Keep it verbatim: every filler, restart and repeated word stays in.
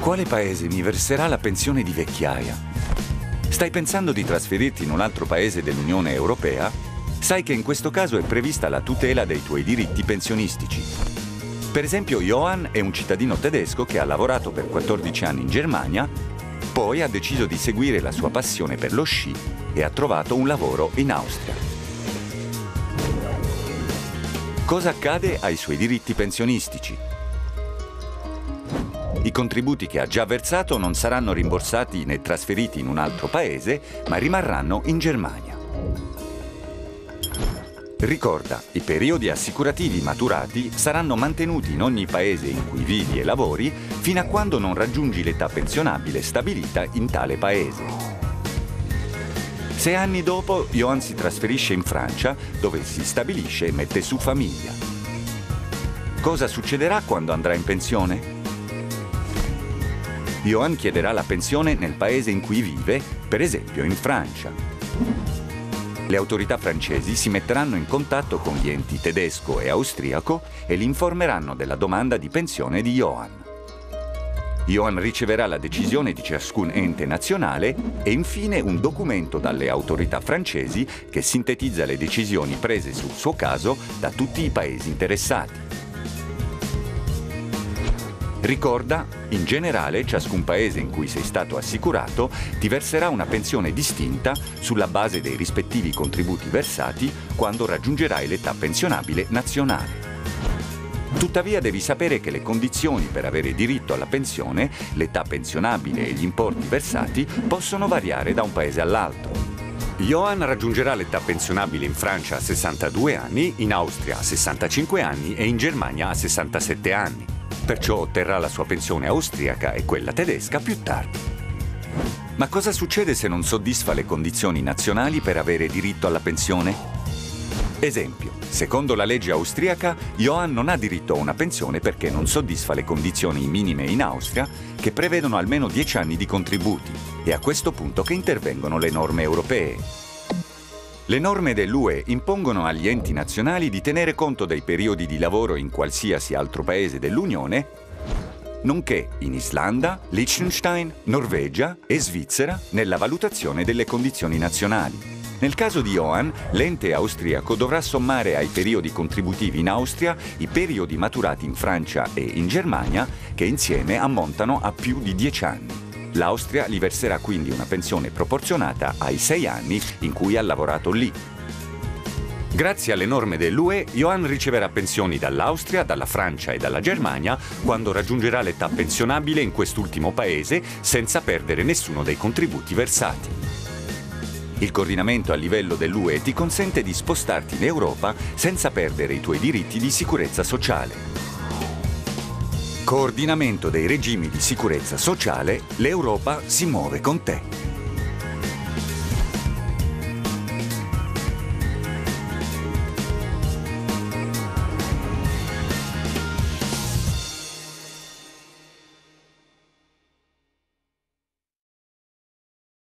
Quale paese mi verserà la pensione di vecchiaia? Stai pensando di trasferirti in un altro paese dell'Unione Europea? Sai che in questo caso è prevista la tutela dei tuoi diritti pensionistici. Per esempio, Johann è un cittadino tedesco che ha lavorato per quattordici anni in Germania, poi ha deciso di seguire la sua passione per lo sci e ha trovato un lavoro in Austria. Cosa accade ai suoi diritti pensionistici? I contributi che ha già versato non saranno rimborsati né trasferiti in un altro paese, ma rimarranno in Germania. Ricorda, i periodi assicurativi maturati saranno mantenuti in ogni paese in cui vivi e lavori fino a quando non raggiungi l'età pensionabile stabilita in tale paese. Sei anni dopo, Johann si trasferisce in Francia, dove si stabilisce e mette su famiglia. Cosa succederà quando andrà in pensione? Johann chiederà la pensione nel paese in cui vive, per esempio in Francia. Le autorità francesi si metteranno in contatto con gli enti tedesco e austriaco e li informeranno della domanda di pensione di Johann. Johann riceverà la decisione di ciascun ente nazionale e infine un documento dalle autorità francesi che sintetizza le decisioni prese sul suo caso da tutti i paesi interessati. Ricorda, in generale, ciascun paese in cui sei stato assicurato ti verserà una pensione distinta sulla base dei rispettivi contributi versati quando raggiungerai l'età pensionabile nazionale. Tuttavia devi sapere che le condizioni per avere diritto alla pensione, l'età pensionabile e gli importi versati possono variare da un paese all'altro. Johann raggiungerà l'età pensionabile in Francia a sessantadue anni, in Austria a sessantacinque anni e in Germania a sessantasette anni. Perciò otterrà la sua pensione austriaca e quella tedesca più tardi. Ma cosa succede se non soddisfa le condizioni nazionali per avere diritto alla pensione? Esempio, secondo la legge austriaca, Johann non ha diritto a una pensione perché non soddisfa le condizioni minime in Austria, che prevedono almeno dieci anni di contributi, e a questo punto che intervengono le norme europee. Le norme dell'U E impongono agli enti nazionali di tenere conto dei periodi di lavoro in qualsiasi altro paese dell'Unione, nonché in Islanda, Liechtenstein, Norvegia e Svizzera nella valutazione delle condizioni nazionali. Nel caso di Johann, l'ente austriaco dovrà sommare ai periodi contributivi in Austria i periodi maturati in Francia e in Germania, che insieme ammontano a più di dieci anni. L'Austria gli verserà quindi una pensione proporzionata ai sei anni in cui ha lavorato lì. Grazie alle norme dell'U E, Johann riceverà pensioni dall'Austria, dalla Francia e dalla Germania quando raggiungerà l'età pensionabile in quest'ultimo paese senza perdere nessuno dei contributi versati. Il coordinamento a livello dell'U E ti consente di spostarti in Europa senza perdere i tuoi diritti di sicurezza sociale. Coordinamento dei regimi di sicurezza sociale, l'Europa si muove con te.